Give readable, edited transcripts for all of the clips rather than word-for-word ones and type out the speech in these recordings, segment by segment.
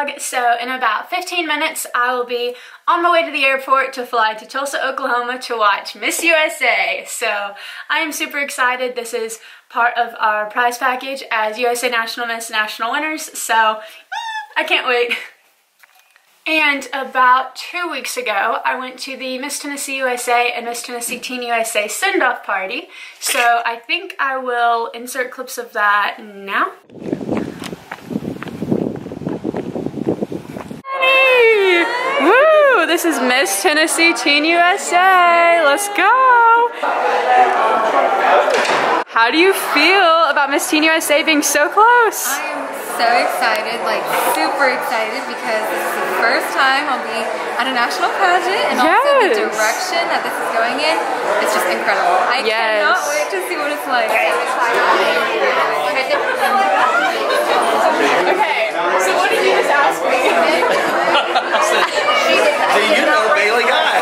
vlog. So in about 15 minutes, I will be on my way to the airport to fly to Tulsa, Oklahoma to watch Miss USA. So I am super excited. This is part of our prize package as USA National Miss National winners. So I can't wait. And about 2 weeks ago, I went to the Miss Tennessee USA and Miss Tennessee Teen USA send-off party. So I think I will insert clips of that now. Hey! Woo! This is Miss Tennessee Teen USA. Let's go! How do you feel about Miss Teen USA being so close? I am so excited, like super excited, because this is the first time I'll be at a national pageant, and also the direction that this is going in, it's just incredible. I cannot wait to see what it's like. Okay, so what did you just ask me? Do you know Bailey Guy?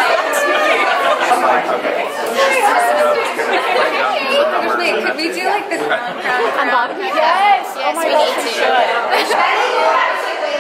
Could we do like this crown? Yes! Yes, we need to.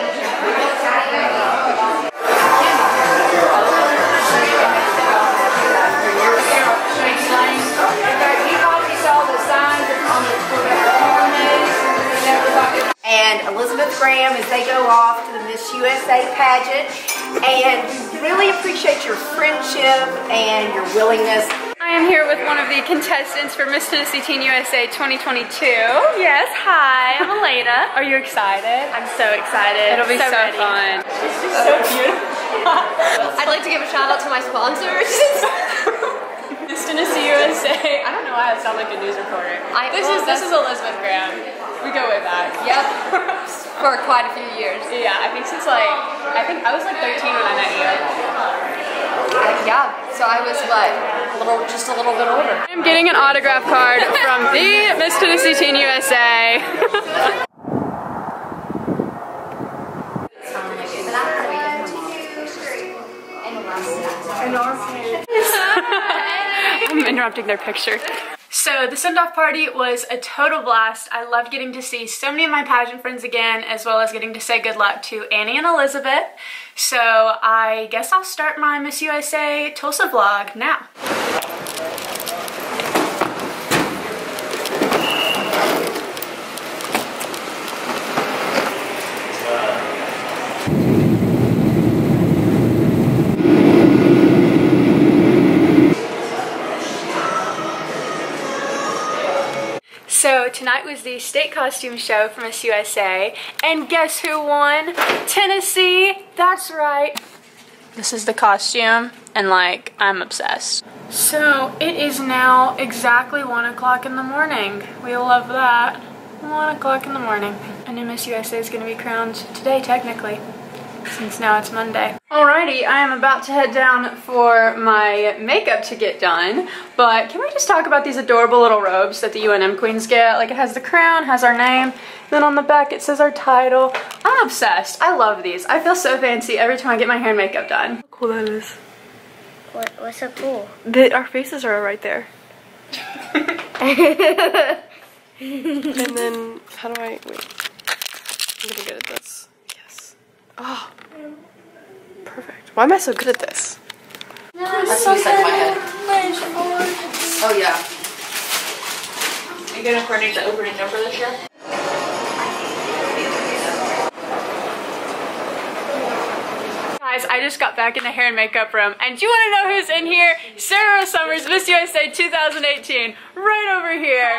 And Elizabeth Graham as they go off to the Miss USA pageant, and really appreciate your friendship and your willingness. I am here with one of the contestants for Miss Tennessee Teen USA 2022. Yes, hi, I'm Elena. Are you excited? I'm so excited. It'll be so fun. This is so beautiful. I'd like to give a shout out to my sponsors. Miss Tennessee USA. I don't know why I sound like a news reporter. This is Elizabeth Graham. We go way back. Yep. For quite a few years. Yeah, I think since I was like 13 when I met you. Yeah, so I was what, just a little bit older. I'm getting an autograph card from the Miss Tennessee Teen USA. I'm interrupting their picture. So the send-off party was a total blast. I loved getting to see so many of my pageant friends again, as well as getting to say good luck to Annie and Elizabeth. So I guess I'll start my Miss USA Tulsa vlog now. So tonight was the state costume show for Miss USA, and guess who won? Tennessee! That's right! This is the costume, and like, I'm obsessed. So it is now exactly 1 o'clock in the morning. We love that. 1 o'clock in the morning. And new Miss USA is going to be crowned today, technically, since now it's Monday. Alrighty, I am about to head down for my makeup to get done, but can we just talk about these adorable little robes that the UNM queens get? Like, it has the crown, has our name, then on the back it says our title. I'm obsessed. I love these. I feel so fancy every time I get my hair and makeup done. How cool that is. What's so cool? Our faces are right there. And then, how do I, wait. I'm gonna get at this. Yes. Oh. Perfect. Why am I so good at this? That's what stuck in my head. Oh yeah. Are you gonna coordinate the opening number this year? Guys, I just got back in the hair and makeup room, and do you want to know who's in here? Sarah Summers, Miss USA 2018, right over here.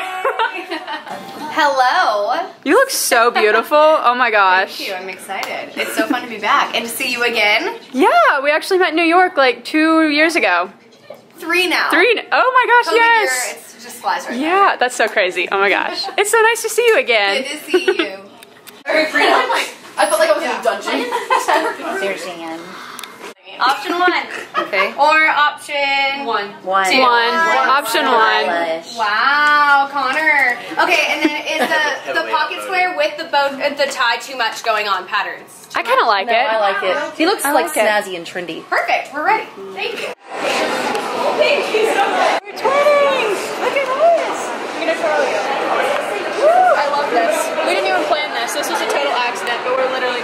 Hello. You look so beautiful. Oh my gosh. Thank you. I'm excited. It's so fun to be back and to see you again. Yeah, we actually met in New York like 2 years ago. 3 now. 3. Oh my gosh, COVID yes. year, it just flies right Yeah, that's so crazy. Oh my gosh. It's so nice to see you again. Good to see you. Very freedom. I felt like I was in a dungeon. There's Anne. Option 1. Okay. Or option 1. One. Option 1. Wow, Connor. Okay, and then is the pocket square with the bow, the tie too much going on patterns? I kind of like No, it. I like it. He looks like like it. snazzy and trendy. Perfect. We're ready. Thank you. Thank you so much. We're twins. Look at this. I'm gonna show you. Woo! I love this. We didn't even plan this. This was a total accident, but we're literally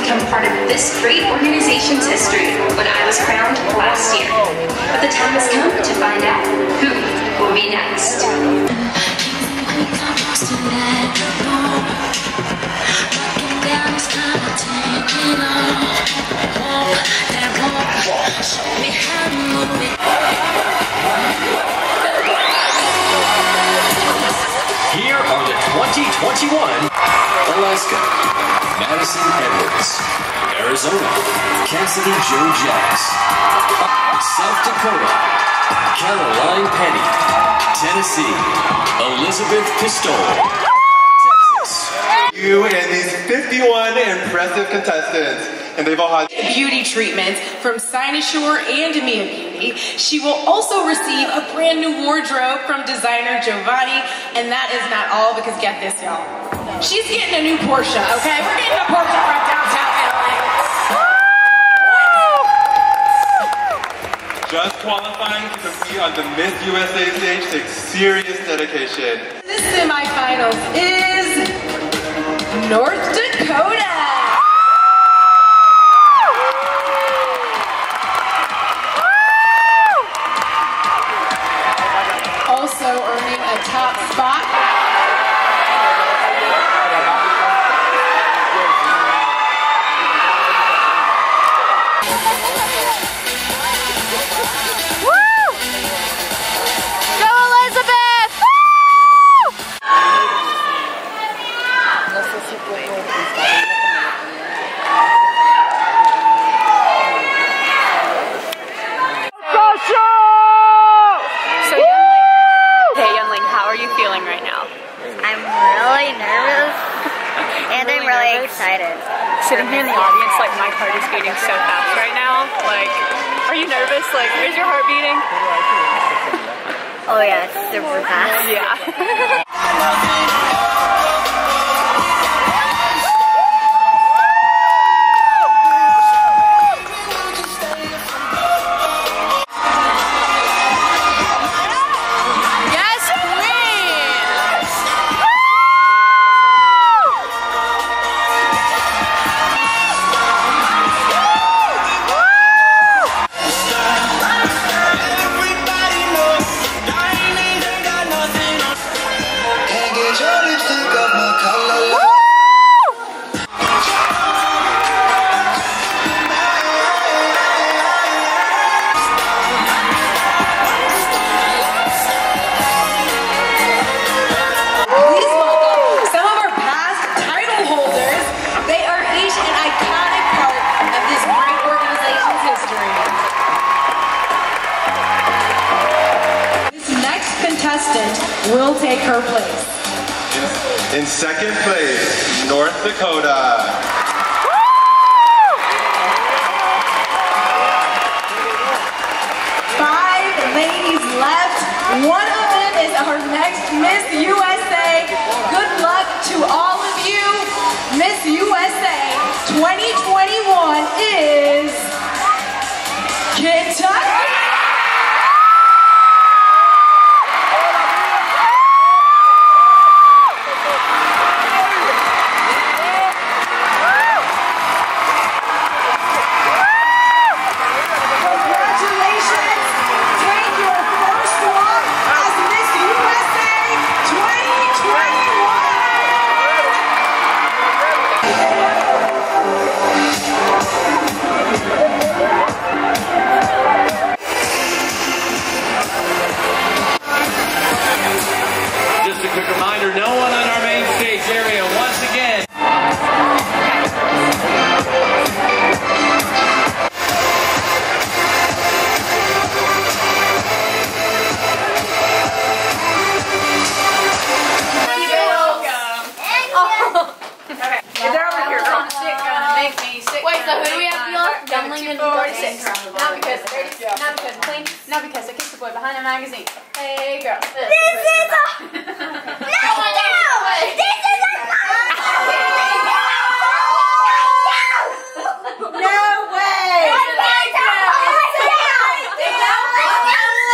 become part of this great organization's history when I was crowned last year. But the time has come to find out who will be next. Here are the 2021 Alaska, Madison Edwards, Arizona, Cassidy Joe Jacks, South Dakota, Caroline Penny, Tennessee, Elizabeth Pistole, Texas. You and these 51 impressive contestants, and they've all had beauty treatments from Cynosure and Mia Beauty. She will also receive a brand new wardrobe from designer Giovanni, and that is not all, because get this, y'all. She's getting a new Porsche, okay? We're getting a Porsche from downtown LA. just qualifying to compete on the Miss USA stage takes serious dedication. This semifinals is North Dakota. Also earning a top spot. Sitting here in the audience, like my heart is beating so fast right now. Like, are you nervous? Like, is your heart beating? Oh yeah, it's super fast. Yeah. Will take her place. In second place, North Dakota. 5 ladies left. One of them is our next Miss USA. Good luck to all of you. Miss USA 2021 is Kentucky. Not because I kissed the boy behind a magazine. Hey girl. This is a... No! This is a... No way!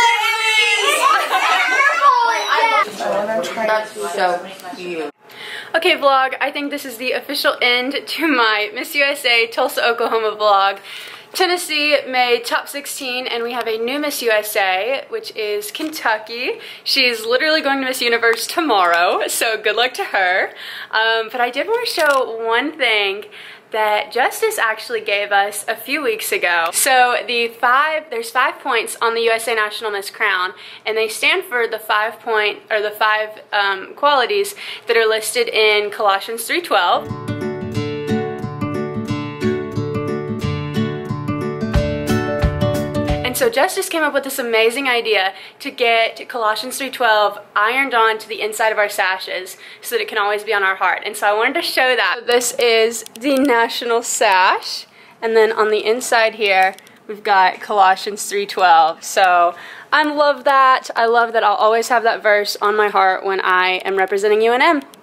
That's so cute. Okay, vlog, I think this is the official end to my Miss USA Tulsa, Oklahoma vlog. Tennessee made top 16 and we have a new Miss USA, which is Kentucky. She's literally going to Miss Universe tomorrow, so good luck to her. But I did want to show one thing that Justice actually gave us a few weeks ago. So there's 5 points on the USA National Miss Crown, and they stand for the 5 qualities that are listed in Colossians 3:12. So Justice came up with this amazing idea to get Colossians 3:12 ironed on to the inside of our sashes so that it can always be on our heart. And so I wanted to show that. So this is the national sash, and then on the inside here we've got Colossians 3:12. So I love that. I love that I'll always have that verse on my heart when I am representing UNM.